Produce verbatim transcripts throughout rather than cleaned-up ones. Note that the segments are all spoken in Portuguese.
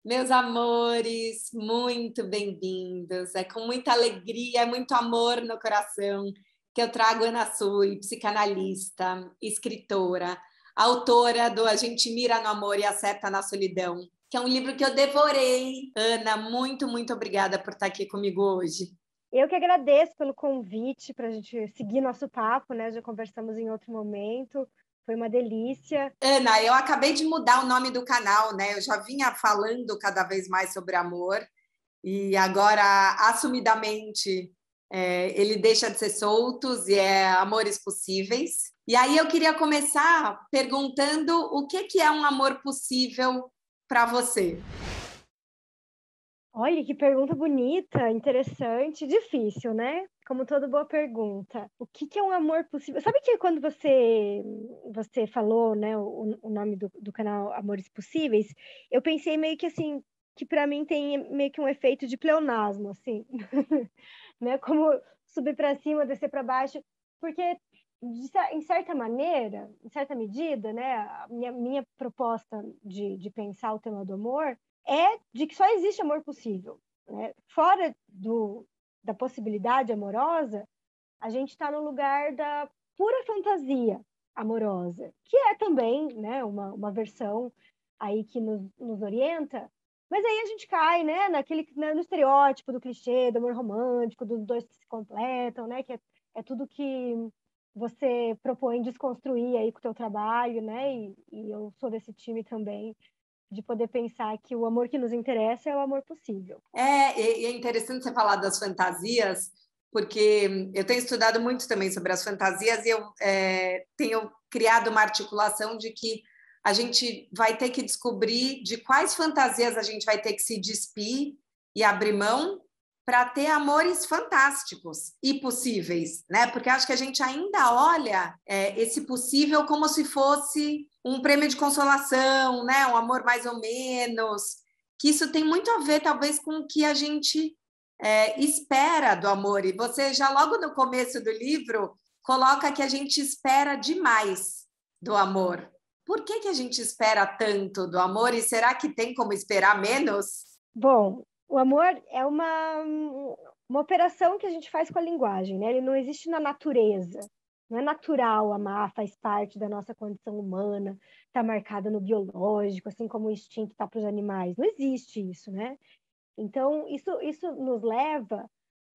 Meus amores, muito bem-vindos. É com muita alegria, muito amor no coração que eu trago Ana Sui, psicanalista, escritora, autora do A Gente Mira no Amor e Acerta na Solidão, que é um livro que eu devorei. Ana, muito, muito obrigada por estar aqui comigo hoje. Eu que agradeço pelo convite para a gente seguir nosso papo, né? Já conversamos em outro momento. Foi uma delícia. Ana, eu acabei de mudar o nome do canal, né? Eu já vinha falando cada vez mais sobre amor e agora, assumidamente, é, ele deixa de ser Soltos e é Amores Possíveis. E aí eu queria começar perguntando o que, que é um amor possível para você? Olha, que pergunta bonita, interessante, difícil, né? Como toda boa pergunta. O que, que é um amor possível? Sabe que quando você você falou, né, o, o nome do, do canal Amores Possíveis, eu pensei meio que assim, que para mim tem meio que um efeito de pleonasmo, assim, né? Como subir para cima, descer para baixo, porque de, em certa maneira, em certa medida, né, a minha, minha proposta de, de pensar o tema do amor é de que só existe amor possível, né? Fora do, da possibilidade amorosa, a gente está no lugar da pura fantasia amorosa, que é também, né, uma, uma versão aí que nos, nos orienta, mas aí a gente cai, né, naquele, né, no estereótipo do clichê, do amor romântico, dos dois que se completam, né, que é, é tudo que você propõe desconstruir aí com o teu trabalho, né, e, e eu sou desse time também, de poder pensar que o amor que nos interessa é o amor possível. É, e é interessante você falar das fantasias, porque eu tenho estudado muito também sobre as fantasias e eu é, tenho criado uma articulação de que a gente vai ter que descobrir de quais fantasias a gente vai ter que se despir e abrir mão para ter amores fantásticos e possíveis, né? Porque acho que a gente ainda olha é, esse possível como se fosse um prêmio de consolação, né? Um amor mais ou menos, que isso tem muito a ver, talvez, com o que a gente é, espera do amor. E você, já logo no começo do livro, coloca que a gente espera demais do amor. Por que, que a gente espera tanto do amor? E será que tem como esperar menos? Bom, o amor é uma, uma operação que a gente faz com a linguagem, né? Ele não existe na natureza. Não é natural amar, faz parte da nossa condição humana, está marcada no biológico, assim como o instinto está para os animais. Não existe isso, né? Então, isso, isso nos leva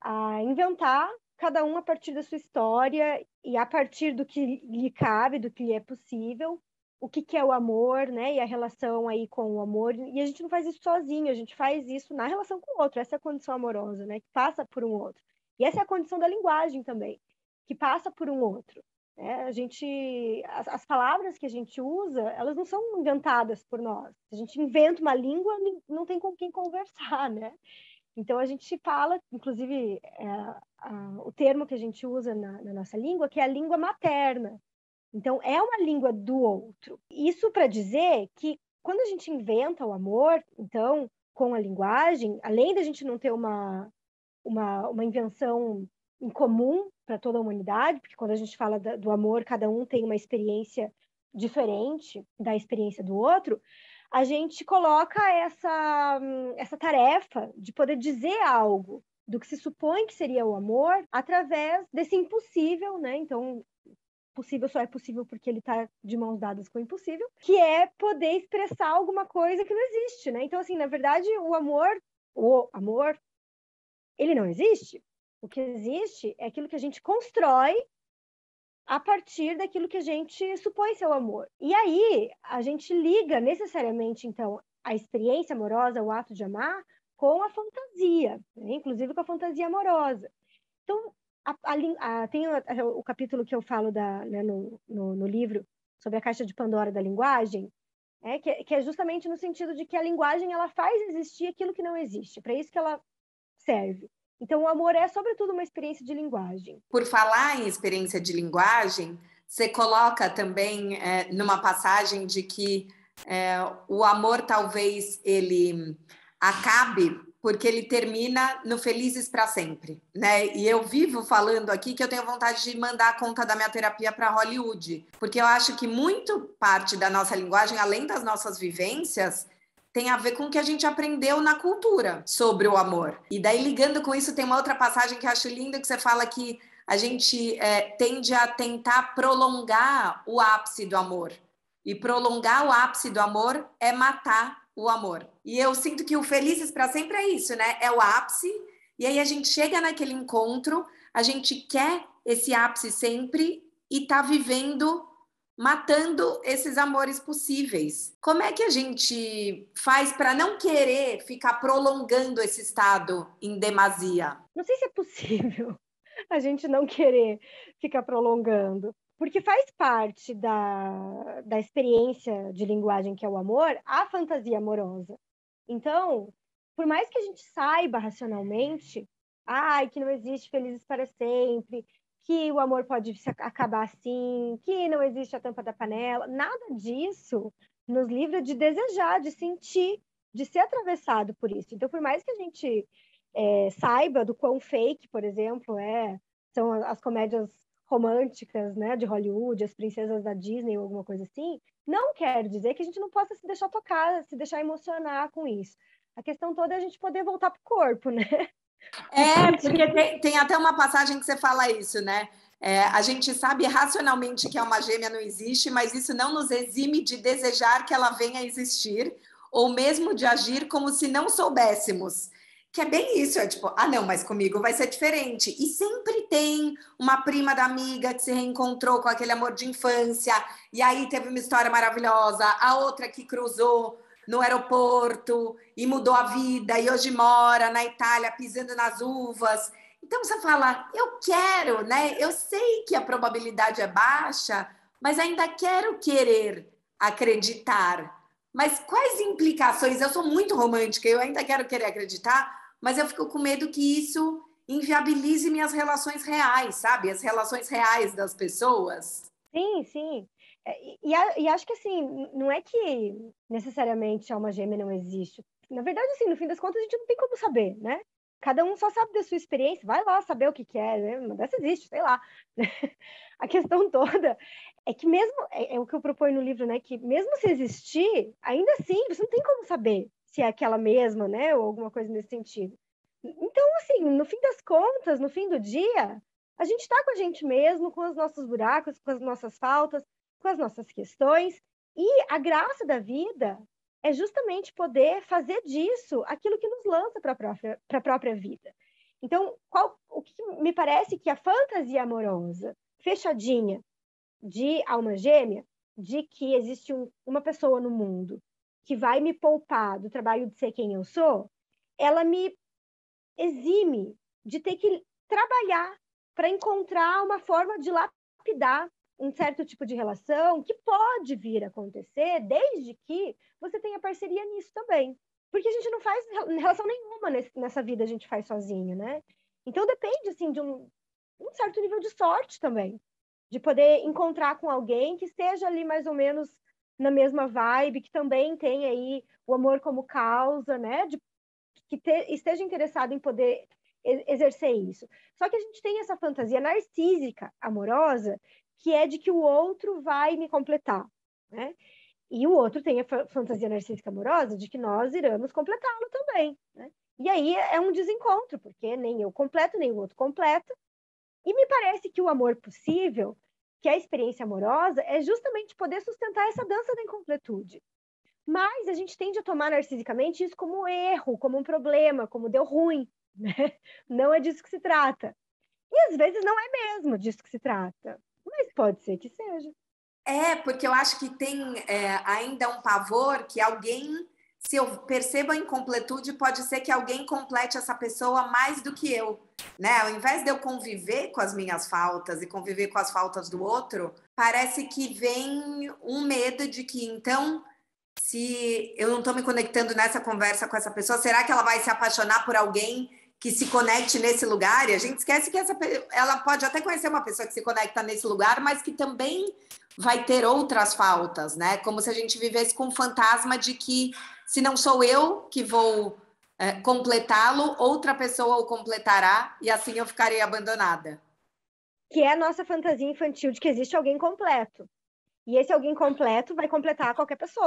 a inventar, cada um a partir da sua história e a partir do que lhe cabe, do que lhe é possível, o que, que é o amor, né? E a relação aí com o amor. E a gente não faz isso sozinho, a gente faz isso na relação com o outro. Essa é a condição amorosa, né? Que passa por um outro. E essa é a condição da linguagem também, que passa por um outro. É, a gente, as, as palavras que a gente usa, elas não são inventadas por nós. A gente inventa uma língua, não tem com quem conversar, né? Então a gente fala, inclusive, é, a, o termo que a gente usa na, na nossa língua, que é a língua materna. Então é uma língua do outro. Isso para dizer que quando a gente inventa o amor, então, com a linguagem, além da gente não ter uma, uma, uma invenção em comum para toda a humanidade, porque quando a gente fala da, do amor, cada um tem uma experiência diferente da experiência do outro, a gente coloca essa, essa tarefa de poder dizer algo do que se supõe que seria o amor através desse impossível, né? Então, possível só é possível porque ele está de mãos dadas com o impossível, que é poder expressar alguma coisa que não existe, né? Então, assim, na verdade, o amor, o amor, ele não existe. O que existe é aquilo que a gente constrói a partir daquilo que a gente supõe ser o amor. E aí, a gente liga necessariamente, então, a experiência amorosa, o ato de amar, com a fantasia, né? Inclusive com a fantasia amorosa. Então, a, a, a, tem o, o capítulo que eu falo da, né, no, no, no livro sobre a caixa de Pandora da linguagem, é, que, que é justamente no sentido de que a linguagem ela faz existir aquilo que não existe. Para isso que ela serve. Então, o amor é, sobretudo, uma experiência de linguagem. Por falar em experiência de linguagem, você coloca também é, numa passagem de que é, o amor talvez ele acabe porque ele termina no felizes para sempre, né? E eu vivo falando aqui que eu tenho vontade de mandar a conta da minha terapia para Hollywood, porque eu acho que muito parte da nossa linguagem, além das nossas vivências, tem a ver com o que a gente aprendeu na cultura sobre o amor. E daí, ligando com isso, tem uma outra passagem que eu acho linda, que você fala que a gente é, tende a tentar prolongar o ápice do amor. E prolongar o ápice do amor é matar o amor. E eu sinto que o Felizes para Sempre é isso, né? É o ápice, e aí a gente chega naquele encontro, a gente quer esse ápice sempre e tá vivendo, matando esses amores possíveis. Como é que a gente faz para não querer ficar prolongando esse estado em demasia? Não sei se é possível a gente não querer ficar prolongando, porque faz parte da, da experiência de linguagem que é o amor, a fantasia amorosa. Então, por mais que a gente saiba racionalmente, ai, que não existe felizes para sempre, que o amor pode acabar assim, que não existe a tampa da panela, nada disso nos livra de desejar, de sentir, de ser atravessado por isso. Então, por mais que a gente é, saiba do quão fake, por exemplo, é, são as comédias românticas, né, de Hollywood, as princesas da Disney ou alguma coisa assim, não quer dizer que a gente não possa se deixar tocar, se deixar emocionar com isso. A questão toda é a gente poder voltar pro corpo, né? É, porque tem, tem até uma passagem que você fala isso, né? É, a gente sabe racionalmente que uma gêmea não existe, mas isso não nos exime de desejar que ela venha a existir, ou mesmo de agir como se não soubéssemos. Que é bem isso, é tipo, ah, não, mas comigo vai ser diferente. E sempre tem uma prima da amiga que se reencontrou com aquele amor de infância, e aí teve uma história maravilhosa, a outra que cruzou no aeroporto e mudou a vida, e hoje mora na Itália pisando nas uvas. Então você fala, eu quero, né? Eu sei que a probabilidade é baixa, mas ainda quero querer acreditar. Mas quais implicações? Eu sou muito romântica, eu ainda quero querer acreditar, mas eu fico com medo que isso inviabilize minhas relações reais, sabe? As relações reais das pessoas. Sim, sim. E, e, e acho que assim, não é que necessariamente a alma gêmea não existe. Na verdade, assim, no fim das contas, a gente não tem como saber, né? Cada um só sabe da sua experiência, vai lá saber o que, que é, né? Uma dessa existe, sei lá. A questão toda é que mesmo, é, é o que eu proponho no livro, né? Que mesmo se existir, ainda assim, você não tem como saber se é aquela mesma, né? Ou alguma coisa nesse sentido. Então, assim, no fim das contas, no fim do dia, a gente está com a gente mesmo, com os nossos buracos, com as nossas faltas, com as nossas questões. E a graça da vida é justamente poder fazer disso aquilo que nos lança para a própria, para a própria vida. Então, qual, o que me parece que a fantasia amorosa, fechadinha, de alma gêmea, de que existe um, uma pessoa no mundo que vai me poupar do trabalho de ser quem eu sou, ela me exime de ter que trabalhar para encontrar uma forma de lapidar um certo tipo de relação que pode vir a acontecer, desde que você tenha parceria nisso também. Porque a gente não faz relação nenhuma nesse, nessa vida, a gente faz sozinho, né? Então depende, assim, de um, um certo nível de sorte também, de poder encontrar com alguém que esteja ali mais ou menos na mesma vibe, que também tem aí o amor como causa, né? De, que te, esteja interessado em poder exercer isso. Só que a gente tem essa fantasia narcísica, amorosa, que é de que o outro vai me completar, né? E o outro tem a fantasia narcísica amorosa de que nós iremos completá-lo também, né? E aí é um desencontro, porque nem eu completo, nem o outro completa. E me parece que o amor possível, que é a experiência amorosa, é justamente poder sustentar essa dança da incompletude. Mas a gente tende a tomar narcisicamente isso como um erro, como um problema, como deu ruim, né? Não é disso que se trata. E às vezes não é mesmo disso que se trata, mas pode ser que seja. É, porque eu acho que tem é, ainda um pavor que alguém, se eu percebo a incompletude, pode ser que alguém complete essa pessoa mais do que eu, né? Ao invés de eu conviver com as minhas faltas e conviver com as faltas do outro, parece que vem um medo de que, então, se eu não estou me conectando nessa conversa com essa pessoa, será que ela vai se apaixonar por alguém que se conecte nesse lugar? E a gente esquece que essa, ela pode até conhecer uma pessoa que se conecta nesse lugar, mas que também vai ter outras faltas, né? Como se a gente vivesse com o fantasma de que se não sou eu que vou é, completá-lo, outra pessoa o completará e assim eu ficarei abandonada. Que é a nossa fantasia infantil de que existe alguém completo. E esse alguém completo vai completar qualquer pessoa.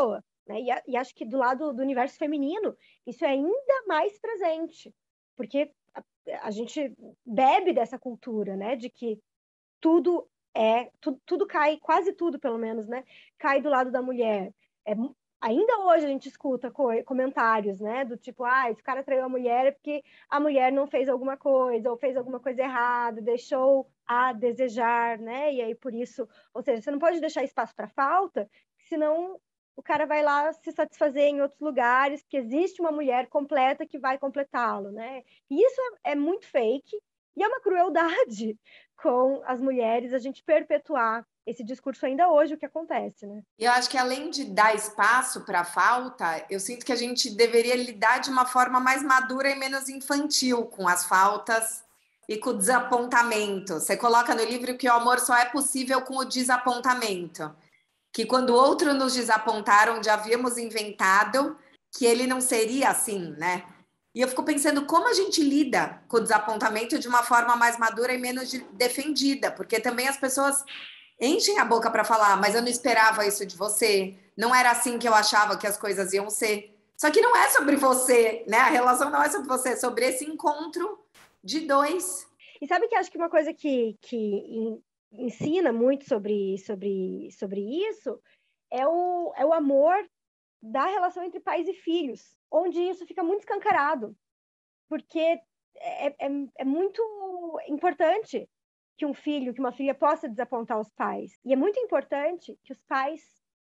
né? E, a, e acho que do lado do universo feminino, isso é ainda mais presente, porque a, a gente bebe dessa cultura, né? De que tudo é, tu, tudo cai, quase tudo, pelo menos, né? Cai do lado da mulher. É, ainda hoje a gente escuta co comentários, né? Do tipo, ah, esse cara traiu a mulher porque a mulher não fez alguma coisa, ou fez alguma coisa errada, deixou a desejar, né? E aí, por isso, ou seja, você não pode deixar espaço para falta, senão o cara vai lá se satisfazer em outros lugares, porque existe uma mulher completa que vai completá-lo, né? E isso é, é muito fake, e é uma crueldade com as mulheres, a gente perpetuar esse discurso ainda hoje, o que acontece, né? E eu acho que além de dar espaço para a falta, eu sinto que a gente deveria lidar de uma forma mais madura e menos infantil com as faltas e com o desapontamento. Você coloca no livro que o amor só é possível com o desapontamento. Que quando o outro nos desapontaram, já havíamos inventado que ele não seria assim, né? E eu fico pensando como a gente lida com o desapontamento de uma forma mais madura e menos defendida, porque também as pessoas enchem a boca para falar, mas eu não esperava isso de você, não era assim que eu achava que as coisas iam ser. Só que não é sobre você, né? A relação não é sobre você, é sobre esse encontro de dois. E sabe que acho que uma coisa que, que ensina muito sobre, sobre, sobre isso é o, é o amor da relação entre pais e filhos, onde isso fica muito escancarado, porque é, é, é muito importante que um filho, que uma filha possa desapontar os pais. E é muito importante que os pais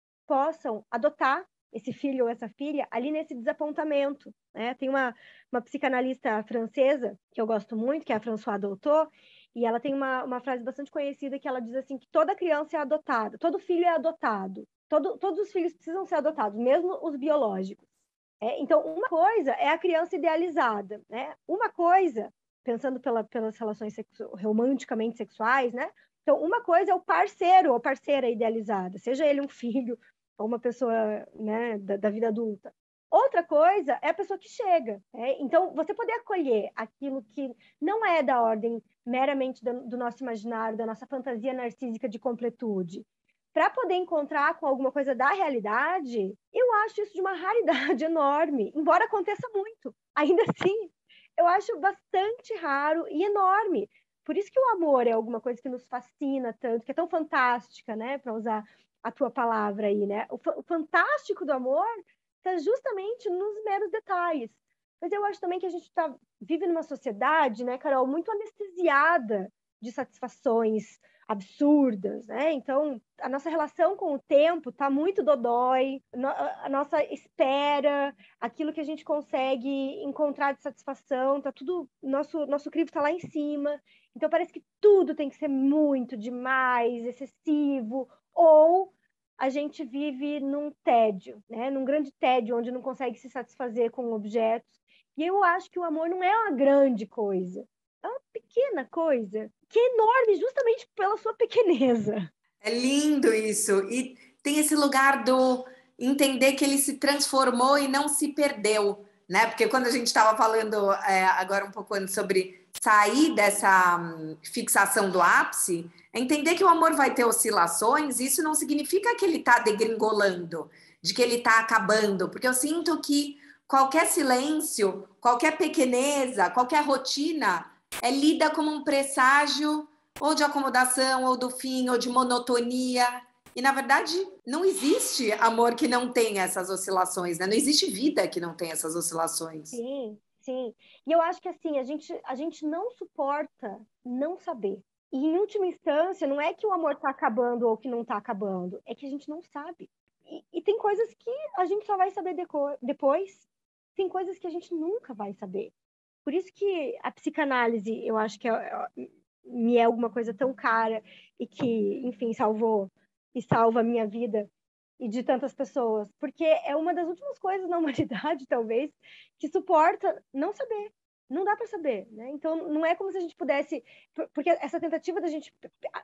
possam adotar esse filho ou essa filha ali nesse desapontamento, né? Tem uma, uma psicanalista francesa que eu gosto muito, que é a Françoise Dolto, e ela tem uma, uma frase bastante conhecida que ela diz assim, que toda criança é adotada, todo filho é adotado, todo, todos os filhos precisam ser adotados, mesmo os biológicos. É, então, uma coisa é a criança idealizada, né? Uma coisa, pensando pela, pelas relações sexu romanticamente sexuais, né? Então, uma coisa é o parceiro ou parceira idealizada, seja ele um filho ou uma pessoa, né, da, da vida adulta. Outra coisa é a pessoa que chega. Né? Então, você poder acolher aquilo que não é da ordem meramente do, do nosso imaginário, da nossa fantasia narcísica de completude, para poder encontrar com alguma coisa da realidade, eu acho isso de uma raridade enorme, embora aconteça muito. Ainda assim, eu acho bastante raro e enorme. Por isso que o amor é alguma coisa que nos fascina tanto, que é tão fantástica, né? Para usar a tua palavra aí, né? O, o fantástico do amor está justamente nos meros detalhes. Mas eu acho também que a gente tá, vive numa sociedade, né, Carol, muito anestesiada de satisfações absurdas, né? Então, a nossa relação com o tempo está muito dodói, a nossa espera, aquilo que a gente consegue encontrar de satisfação, tá tudo, nosso, nosso crivo está lá em cima. Então, parece que tudo tem que ser muito demais, excessivo, ou a gente vive num tédio, né? Num grande tédio, onde não consegue se satisfazer com objetos. E eu acho que o amor não é uma grande coisa, é uma pequena coisa, que é enorme justamente pela sua pequeneza. É lindo isso. E tem esse lugar do entender que ele se transformou e não se perdeu, né? Porque quando a gente estava falando é, agora um pouco antes sobre sair dessa hum, fixação do ápice, é entender que o amor vai ter oscilações, isso não significa que ele está degringolando, de que ele está acabando, porque eu sinto que qualquer silêncio, qualquer pequeneza, qualquer rotina é lida como um presságio ou de acomodação, ou do fim, ou de monotonia. E, na verdade, não existe amor que não tenha essas oscilações, né? Não existe vida que não tenha essas oscilações. Sim, sim. E eu acho que, assim, a gente, a gente não suporta não saber. E, em última instância, não é que o amor está acabando ou que não está acabando, é que a gente não sabe. E, e tem coisas que a gente só vai saber depois, tem coisas que a gente nunca vai saber. Por isso que a psicanálise, eu acho que é, é, me é alguma coisa tão cara e que, enfim, salvou e salva a minha vida e de tantas pessoas, porque é uma das últimas coisas na humanidade, talvez, que suporta não saber. Não dá para saber, né? Então, não é como se a gente pudesse... Porque essa tentativa da gente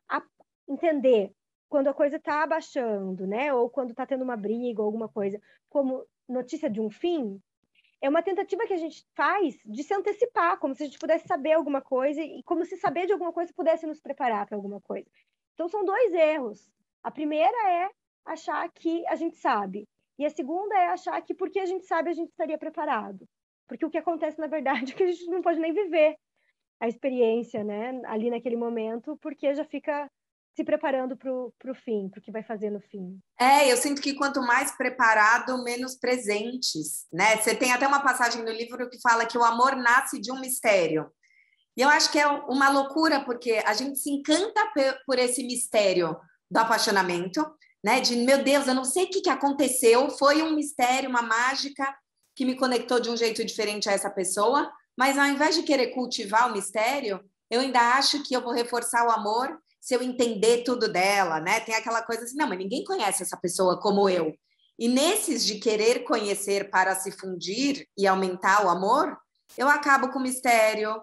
entender quando a coisa está abaixando, né? Ou quando está tendo uma briga ou alguma coisa, como notícia de um fim, é uma tentativa que a gente faz de se antecipar, como se a gente pudesse saber alguma coisa e como se saber de alguma coisa pudesse nos preparar para alguma coisa. Então, são dois erros. A primeira é achar que a gente sabe. E a segunda é achar que porque a gente sabe, a gente estaria preparado. Porque o que acontece, na verdade, é que a gente não pode nem viver a experiência, né, ali naquele momento, porque já fica se preparando para o fim, para o que vai fazer no fim. É, eu sinto que quanto mais preparado, menos presentes, né? Você tem até uma passagem no livro que fala que o amor nasce de um mistério. E eu acho que é uma loucura, porque a gente se encanta por esse mistério do apaixonamento, né? De, meu Deus, eu não sei o que, que aconteceu, foi um mistério, uma mágica que me conectou de um jeito diferente a essa pessoa, mas ao invés de querer cultivar o mistério, eu ainda acho que eu vou reforçar o amor se eu entender tudo dela, né? Tem aquela coisa assim, não, mas ninguém conhece essa pessoa como eu. E nesses de querer conhecer para se fundir e aumentar o amor, eu acabo com o mistério,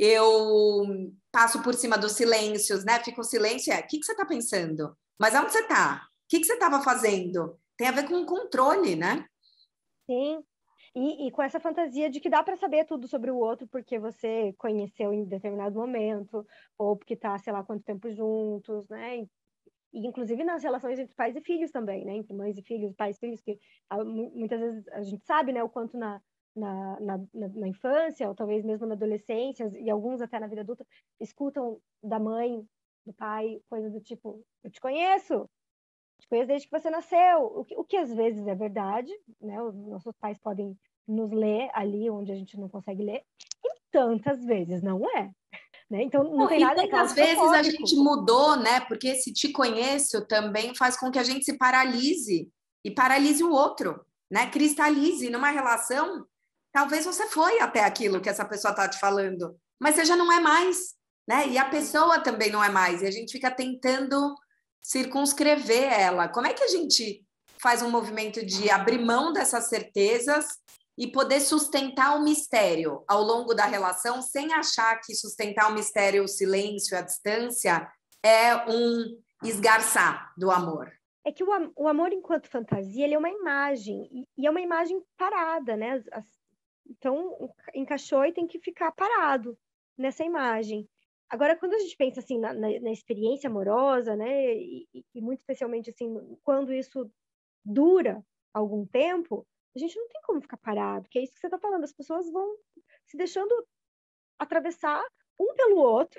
eu passo por cima dos silêncios, né? Fica o silêncio, é, o que, que você está pensando? Mas onde você está? O que, que você estava fazendo? Tem a ver com controle, né? Sim, e, e com essa fantasia de que dá para saber tudo sobre o outro porque você conheceu em determinado momento, ou porque está, sei lá, quanto tempo juntos, né? E, e inclusive nas relações entre pais e filhos também, né? Entre mães e filhos, pais e filhos, que ah, muitas vezes a gente sabe, né, o quanto na, na, na, na infância, ou talvez mesmo na adolescência, e alguns até na vida adulta, escutam da mãe, do pai, coisas do tipo, eu te conheço, te conheço desde que você nasceu, o que, o que às vezes é verdade, né? Os nossos pais podem nos ler ali onde a gente não consegue ler, e tantas vezes não é, né? Então não tem E nada tantas vezes a claustrofóbico. gente mudou, né? Porque esse te conheço também faz com que a gente se paralise e paralise o outro, né? Cristalize numa relação. Talvez você foi até aquilo que essa pessoa está te falando, mas você já não é mais, né? E a pessoa também não é mais. E a gente fica tentando circunscrever ela. Como é que a gente faz um movimento de abrir mão dessas certezas e poder sustentar o mistério ao longo da relação sem achar que sustentar o mistério, o silêncio, a distância é um esgarçar do amor? É que o, o amor enquanto fantasia, ele é uma imagem, e, e é uma imagem parada, né? As, as, então, encaixou e tem que ficar parado nessa imagem. Agora, quando a gente pensa assim na, na, na experiência amorosa, né, e, e muito especialmente assim, quando isso dura algum tempo, a gente não tem como ficar parado, que é isso que você está falando, as pessoas vão se deixando atravessar um pelo outro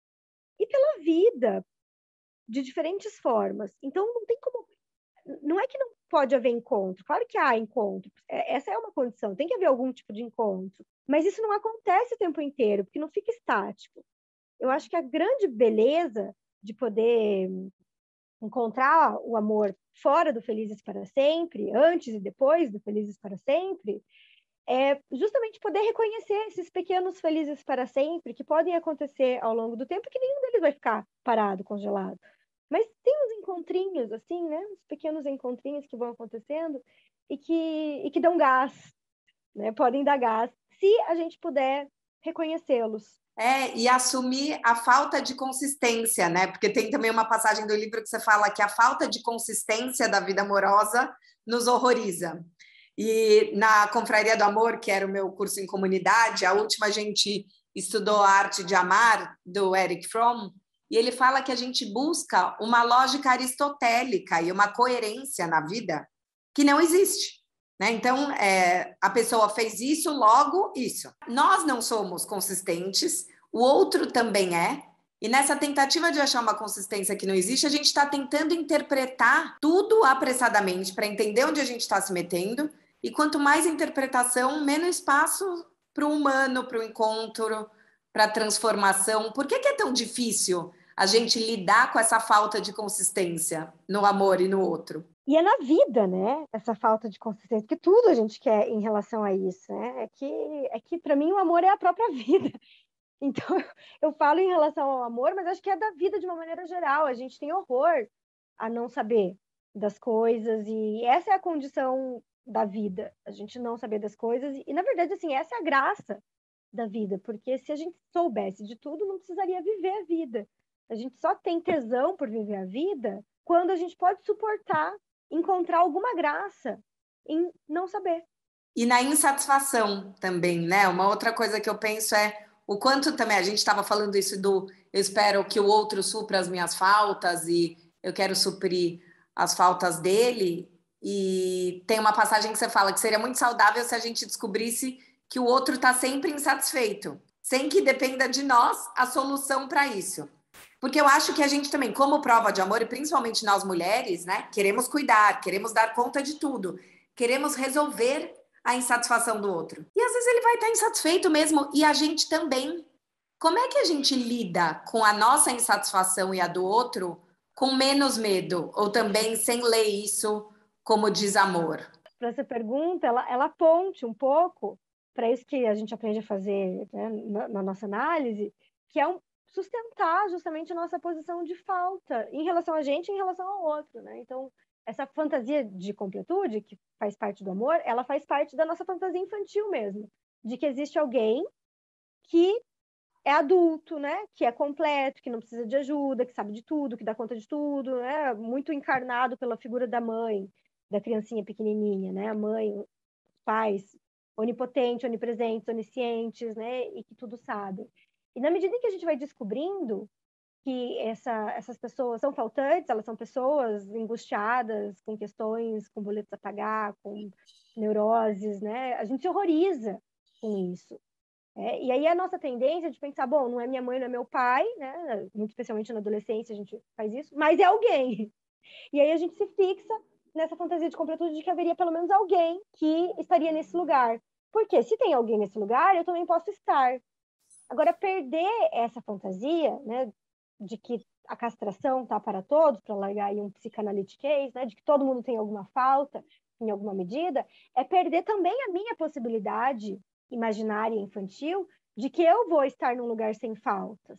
e pela vida, de diferentes formas. Então, não tem como. Não é que não pode haver encontro, claro que há encontro, essa é uma condição, tem que haver algum tipo de encontro, mas isso não acontece o tempo inteiro, porque não fica estático. Eu acho que a grande beleza de poder encontrar o amor fora do Felizes para Sempre, antes e depois do Felizes para Sempre, é justamente poder reconhecer esses pequenos felizes para sempre que podem acontecer ao longo do tempo, que nenhum deles vai ficar parado, congelado. Mas tem uns encontrinhos, assim, né? Uns pequenos encontrinhos que vão acontecendo e que, e que dão gás, né? Podem dar gás, se a gente puder reconhecê-los. É, e assumir a falta de consistência, né? Porque tem também uma passagem do livro que você fala que a falta de consistência da vida amorosa nos horroriza. E na Confraria do Amor, que era o meu curso em comunidade, a última a gente estudou a arte de amar, do Erich Fromm, e ele fala que a gente busca uma lógica aristotélica e uma coerência na vida que não existe. Né? Então, é, a pessoa fez isso, logo isso. Nós não somos consistentes, o outro também é, e nessa tentativa de achar uma consistência que não existe, a gente está tentando interpretar tudo apressadamente para entender onde a gente está se metendo, e quanto mais interpretação, menos espaço para o humano, para o encontro, para a transformação. Por que, que é tão difícil a gente lidar com essa falta de consistência no amor e no outro? E é na vida, né? Essa falta de consistência, porque tudo a gente quer em relação a isso, né? É que, é que para mim, o amor é a própria vida. Então, eu falo em relação ao amor, mas acho que é da vida de uma maneira geral. A gente tem horror a não saber das coisas, e essa é a condição da vida, a gente não saber das coisas. E, na verdade, assim, essa é a graça da vida, porque se a gente soubesse de tudo, não precisaria viver a vida. A gente só tem tesão por viver a vida quando a gente pode suportar, encontrar alguma graça em não saber. E na insatisfação também, né? Uma outra coisa que eu penso é o quanto também, a gente estava falando isso do eu espero que o outro supra as minhas faltas e eu quero suprir as faltas dele. E tem uma passagem que você fala que seria muito saudável se a gente descobrisse que o outro está sempre insatisfeito, sem que dependa de nós a solução para isso. Porque eu acho que a gente também, como prova de amor, e principalmente nós mulheres, né, queremos cuidar, queremos dar conta de tudo, queremos resolver a insatisfação do outro. E às vezes ele vai estar insatisfeito mesmo, e a gente também. Como é que a gente lida com a nossa insatisfação e a do outro com menos medo? Ou também sem ler isso como desamor? Para essa pergunta, ela, ela aponte um pouco para isso que a gente aprende a fazer, né, na, na nossa análise, que é um, sustentar justamente a nossa posição de falta em relação a gente e em relação ao outro, né? Então, essa fantasia de completude, que faz parte do amor, ela faz parte da nossa fantasia infantil mesmo, de que existe alguém que é adulto, né? Que é completo, que não precisa de ajuda, que sabe de tudo, que dá conta de tudo, né? Muito encarnado pela figura da mãe, da criancinha pequenininha, né? A mãe, os pais, onipotentes, onipresentes, oniscientes, né? E que tudo sabem. E na medida em que a gente vai descobrindo que essa, essas pessoas são faltantes, elas são pessoas angustiadas, com questões, com boletos a pagar, com neuroses, né? A gente se horroriza com isso. É, e aí a nossa tendência é de pensar, bom, não é minha mãe, não é meu pai, né? Muito especialmente na adolescência a gente faz isso, mas é alguém. E aí a gente se fixa nessa fantasia de completude de que haveria pelo menos alguém que estaria nesse lugar. Porque se tem alguém nesse lugar, eu também posso estar. Agora, perder essa fantasia, né, de que a castração tá para todos, para largar aí um psicanalitiquez, né, de que todo mundo tem alguma falta, em alguma medida, é perder também a minha possibilidade imaginária e infantil de que eu vou estar num lugar sem faltas.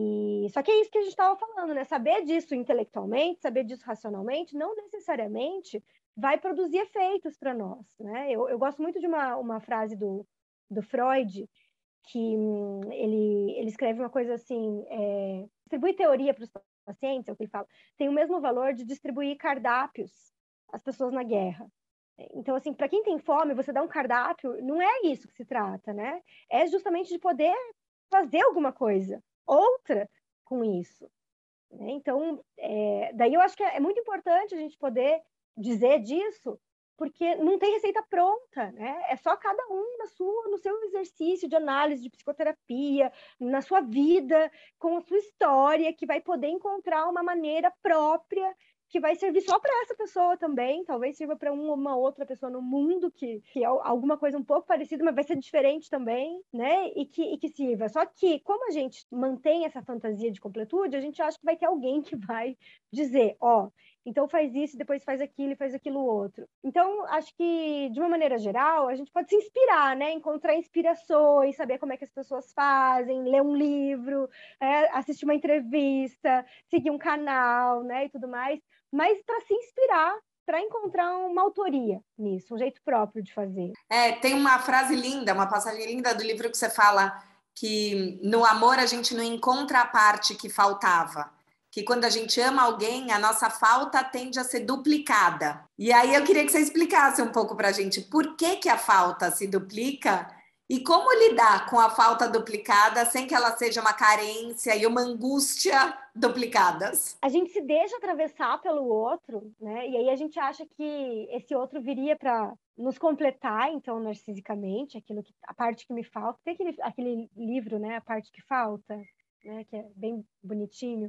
E só que é isso que a gente estava falando, né? Saber disso intelectualmente, saber disso racionalmente, não necessariamente vai produzir efeitos para nós, né? Eu, eu gosto muito de uma, uma frase do, do Freud, que hum, ele, ele escreve uma coisa assim, é, distribui teoria para os pacientes, é o que ele fala, tem o mesmo valor de distribuir cardápios às pessoas na guerra. Então, assim, para quem tem fome, você dá um cardápio, não é isso que se trata, né? É justamente de poder fazer alguma coisa, outra com isso. Né? Então, é, daí eu acho que é muito importante a gente poder dizer disso, porque não tem receita pronta, né? É só cada um na sua, no seu exercício de análise, de psicoterapia, na sua vida, com a sua história, que vai poder encontrar uma maneira própria que vai servir só para essa pessoa também, talvez sirva para uma outra pessoa no mundo que, que é alguma coisa um pouco parecida, mas vai ser diferente também, né? E que, e que sirva. Só que, como a gente mantém essa fantasia de completude, a gente acha que vai ter alguém que vai dizer, ó, oh, então faz isso, depois faz aquilo e faz aquilo outro. Então, acho que, de uma maneira geral, a gente pode se inspirar, né? Encontrar inspirações, saber como é que as pessoas fazem, ler um livro, é, assistir uma entrevista, seguir um canal, né? E tudo mais. Mas para se inspirar, para encontrar uma autoria nisso, um jeito próprio de fazer. É, tem uma frase linda, uma passagem linda do livro que você fala que no amor a gente não encontra a parte que faltava. Que quando a gente ama alguém, a nossa falta tende a ser duplicada. E aí eu queria que você explicasse um pouco para a gente por que, que a falta se duplica e como lidar com a falta duplicada sem que ela seja uma carência e uma angústia duplicadas. A gente se deixa atravessar pelo outro, né? E aí a gente acha que esse outro viria para nos completar, então, narcisicamente, aquilo que, a parte que me falta. Tem aquele, aquele livro, né? A parte que falta, né? Que é bem bonitinho.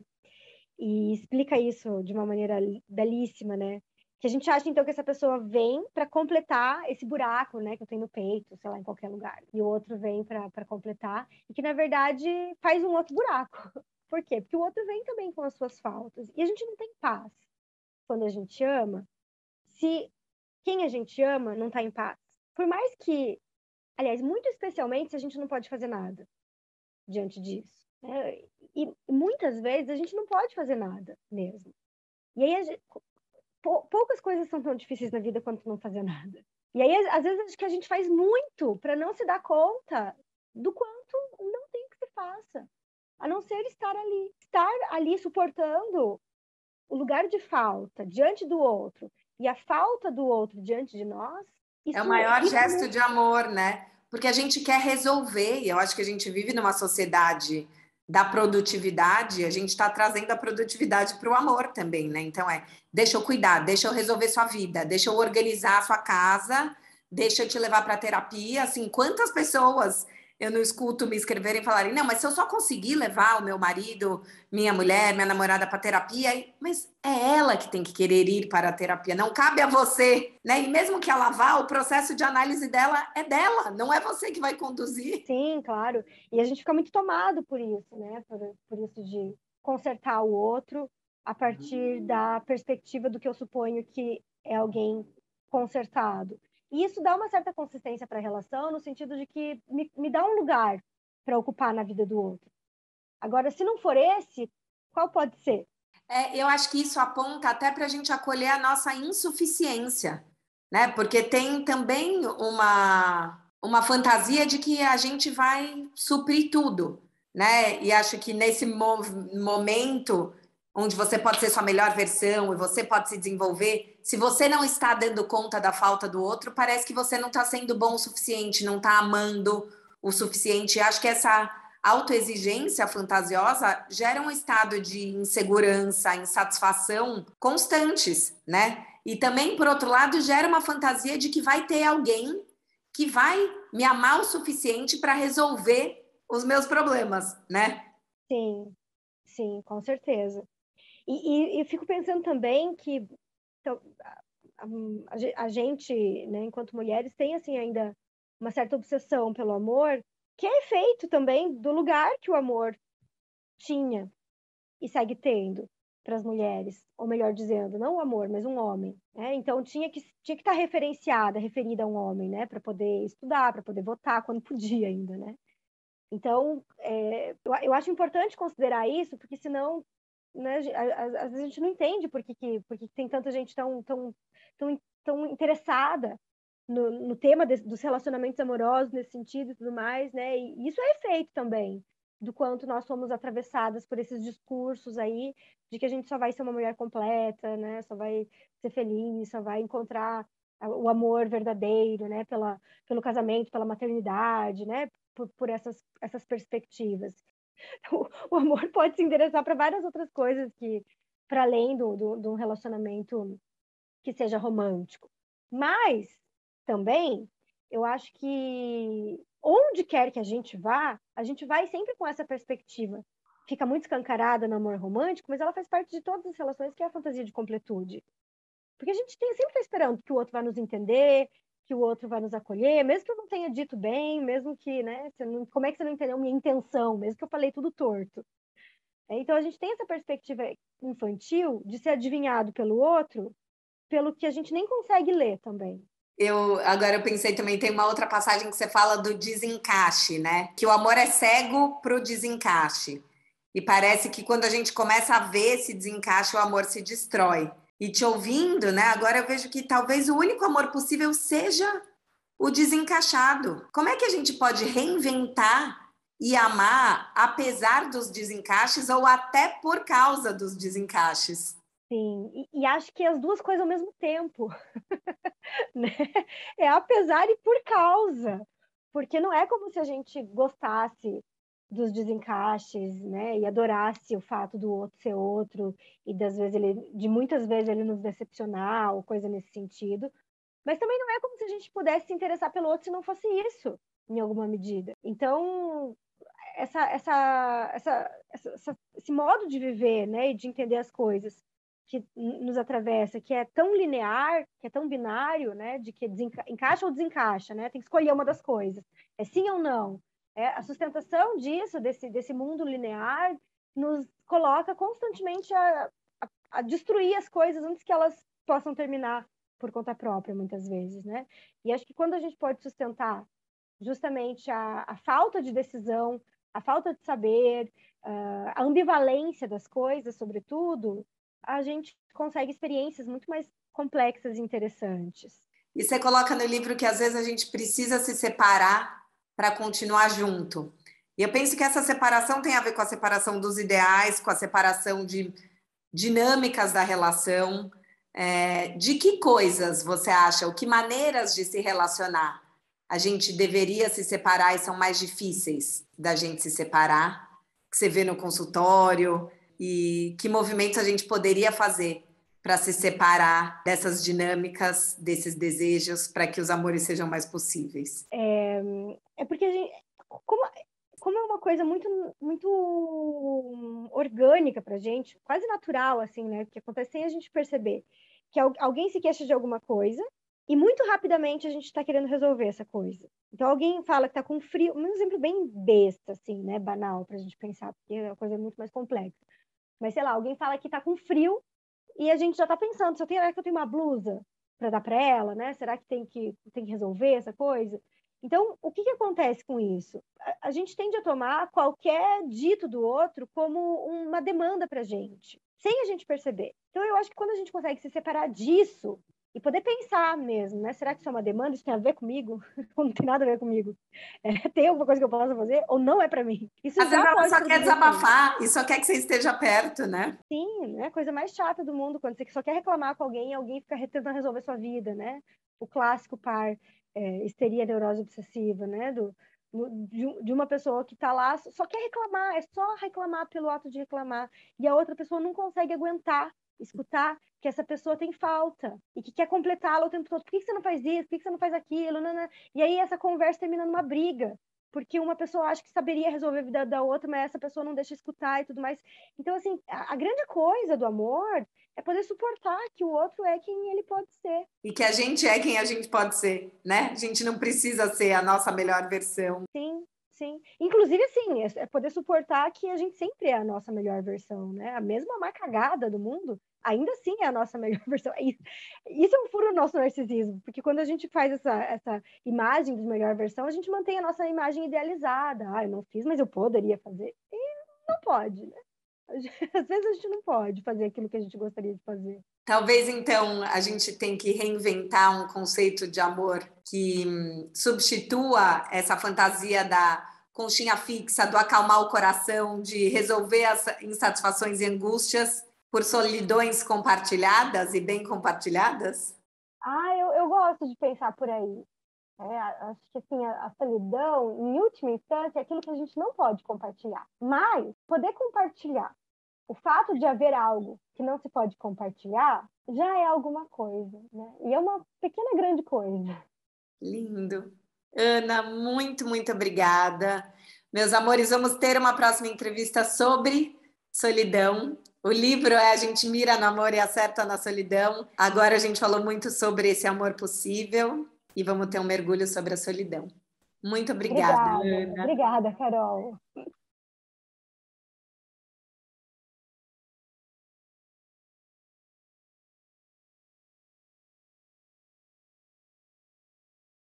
E explica isso de uma maneira belíssima, né? Que a gente acha, então, que essa pessoa vem para completar esse buraco, né? Que eu tenho no peito, sei lá, em qualquer lugar. E o outro vem para completar. E que, na verdade, faz um outro buraco. Por quê? Porque o outro vem também com as suas faltas. E a gente não tem paz quando a gente ama, se quem a gente ama não está em paz. Por mais que, aliás, muito especialmente se a gente não pode fazer nada diante disso. Né? E muitas vezes a gente não pode fazer nada mesmo. E aí, gente, poucas coisas são tão difíceis na vida quanto não fazer nada. E aí, às vezes, acho que a gente faz muito para não se dar conta do quanto não tem que se faça. A não ser estar ali. Estar ali suportando o lugar de falta diante do outro e a falta do outro diante de nós. Isso, é o maior gesto muito... de amor, né? Porque a gente quer resolver, e eu acho que a gente vive numa sociedade da produtividade, a gente está trazendo a produtividade para o amor também, né? Então é, deixa eu cuidar, deixa eu resolver sua vida, deixa eu organizar a sua casa, deixa eu te levar para terapia. Assim, quantas pessoas eu não escuto me escreverem e falarem, não, mas se eu só conseguir levar o meu marido, minha mulher, minha namorada para terapia, mas é ela que tem que querer ir para a terapia, não cabe a você, né? E mesmo que ela vá, o processo de análise dela é dela, não é você que vai conduzir. Sim, claro. E a gente fica muito tomado por isso, né? Por, por isso de consertar o outro a partir da perspectiva do que eu suponho que é alguém consertado. E isso dá uma certa consistência para a relação, no sentido de que me, me dá um lugar para ocupar na vida do outro. Agora, se não for esse, qual pode ser? É, eu acho que isso aponta até para a gente acolher a nossa insuficiência, né? Porque tem também uma, uma fantasia de que a gente vai suprir tudo, né? E acho que nesse mo momento onde você pode ser sua melhor versão e você pode se desenvolver, se você não está dando conta da falta do outro, parece que você não está sendo bom o suficiente, não está amando o suficiente. E acho que essa autoexigência fantasiosa gera um estado de insegurança, insatisfação constantes, né? E também, por outro lado, gera uma fantasia de que vai ter alguém que vai me amar o suficiente para resolver os meus problemas, né? Sim, sim, com certeza. E, e, e fico pensando também que então, a, a, a gente, né, enquanto mulheres, tem assim ainda uma certa obsessão pelo amor, que é efeito também do lugar que o amor tinha e segue tendo para as mulheres, ou melhor dizendo, não o amor, mas um homem, né? Então tinha que tinha que estar referenciada, referida a um homem, né, para poder estudar, para poder votar quando podia ainda, né? Então, é, eu, eu acho importante considerar isso, porque senão, né, às vezes a gente não entende por que, que, por que tem tanta gente tão, tão, tão, tão interessada no, no tema de, dos relacionamentos amorosos nesse sentido e tudo mais, né? E isso é efeito também do quanto nós somos atravessadas por esses discursos aí de que a gente só vai ser uma mulher completa, né? Só vai ser feliz, só vai encontrar o amor verdadeiro, né? Pela, pelo casamento, pela maternidade, né? Por, por essas, essas perspectivas. O, o amor pode se endereçar para várias outras coisas que, para além do, do, do relacionamento que seja romântico. Mas, também, eu acho que onde quer que a gente vá, a gente vai sempre com essa perspectiva. Fica muito escancarada no amor romântico, mas ela faz parte de todas as relações, que é a fantasia de completude. Porque a gente tem, sempre está esperando que o outro vai nos entender, que o outro vai nos acolher, mesmo que eu não tenha dito bem, mesmo que, né, você não, como é que você não entendeu minha intenção, mesmo que eu falei tudo torto. Então a gente tem essa perspectiva infantil de ser adivinhado pelo outro, pelo que a gente nem consegue ler também. Eu agora eu pensei também, tem uma outra passagem que você fala do desencaixe, né? Que o amor é cego para o desencaixe. E parece que quando a gente começa a ver esse desencaixe, o amor se destrói. E te ouvindo, né? Agora eu vejo que talvez o único amor possível seja o desencaixado. Como é que a gente pode reinventar e amar apesar dos desencaixes ou até por causa dos desencaixes? Sim, e, e acho que as duas coisas ao mesmo tempo, né? É apesar e por causa, porque não é como se a gente gostasse dos desencaixes, né? E adorasse o fato do outro ser outro e das vezes ele, de muitas vezes ele nos decepcionar ou coisa nesse sentido. Mas também não é como se a gente pudesse se interessar pelo outro se não fosse isso, em alguma medida. Então, essa, essa, essa, essa, esse modo de viver, né, e de entender as coisas que nos atravessa, que é tão linear, que é tão binário, né, de que desenca encaixa ou desencaixa, né, tem que escolher uma das coisas, é sim ou não. É, a sustentação disso, desse, desse mundo linear, nos coloca constantemente a, a, a destruir as coisas antes que elas possam terminar por conta própria, muitas vezes, né? E acho que quando a gente pode sustentar justamente a, a falta de decisão, a falta de saber, uh, a ambivalência das coisas, sobretudo, a gente consegue experiências muito mais complexas e interessantes. E você coloca no livro que às vezes a gente precisa se separar para continuar junto. E eu penso que essa separação tem a ver com a separação dos ideais, com a separação de dinâmicas da relação. É, de que coisas você acha, ou que maneiras de se relacionar a gente deveria se separar e são mais difíceis da gente se separar? que você vê no consultório e que movimentos a gente poderia fazer para se separar dessas dinâmicas, desses desejos, para que os amores sejam mais possíveis? É, é porque a gente, como, como é uma coisa muito, muito orgânica para a gente, quase natural, assim, né? Que acontece sem a gente perceber que alguém se queixa de alguma coisa e muito rapidamente a gente está querendo resolver essa coisa. Então, alguém fala que está com frio, um exemplo bem besta, assim, né? Banal para a gente pensar, porque a coisa é muito mais complexa. Mas, sei lá, alguém fala que está com frio e a gente já está pensando, será que eu tenho uma blusa para dar para ela, né? Será que tem, que tem que resolver essa coisa? Então, o que, que acontece com isso? A, a gente tende a tomar qualquer dito do outro como uma demanda para a gente, sem a gente perceber. Então, eu acho que quando a gente consegue se separar disso e poder pensar mesmo, né? Será que isso é uma demanda? Isso tem a ver comigo? Ou não tem nada a ver comigo? É, tem alguma coisa que eu possa fazer? Ou não é para mim? Isso Às vezes já ela pode só quer desabafar e só quer que você esteja perto, né? Sim, né? Coisa mais chata do mundo, quando você só quer reclamar com alguém e alguém fica tentando resolver sua vida, né? O clássico par, é, histeria, neurose obsessiva, né? Do, de, de uma pessoa que tá lá, só quer reclamar, é só reclamar pelo ato de reclamar. E a outra pessoa não consegue aguentar, escutar que essa pessoa tem falta e que quer completá-la o tempo todo. Por que você não faz isso? Por que você não faz aquilo? Não, não. E aí essa conversa termina numa briga. Porque uma pessoa acha que saberia resolver a vida da outra, mas essa pessoa não deixa escutar e tudo mais. Então, assim, a, a grande coisa do amor é poder suportar que o outro é quem ele pode ser. E que a gente é quem a gente pode ser, né? A gente não precisa ser a nossa melhor versão. Sim, sim. Inclusive, assim, é, é poder suportar que a gente sempre é a nossa melhor versão, né? A mesma mais cagada do mundo, ainda assim é a nossa melhor versão. Isso é um furo do nosso narcisismo, porque quando a gente faz essa, essa imagem de melhor versão, a gente mantém a nossa imagem idealizada. Ah, eu não fiz, mas eu poderia fazer. E não pode, né? Às vezes a gente não pode fazer aquilo que a gente gostaria de fazer. Talvez, então, a gente tem que reinventar um conceito de amor que hum, substitua essa fantasia da conchinha fixa, do acalmar o coração, de resolver as insatisfações e angústias por solidões compartilhadas e bem compartilhadas? Ah, eu, eu gosto de pensar por aí. É, acho que assim, a, a solidão, em última instância, é aquilo que a gente não pode compartilhar. Mas poder compartilhar, o fato de haver algo que não se pode compartilhar, já é alguma coisa, né? E é uma pequena grande coisa. Lindo. Ana, muito, muito obrigada. Meus amores, vamos ter uma próxima entrevista sobre solidão. O livro é A Gente Mira no Amor e Acerta na Solidão. Agora a gente falou muito sobre esse amor possível e vamos ter um mergulho sobre a solidão. Muito obrigada, Obrigada, Ana. obrigada, Carol.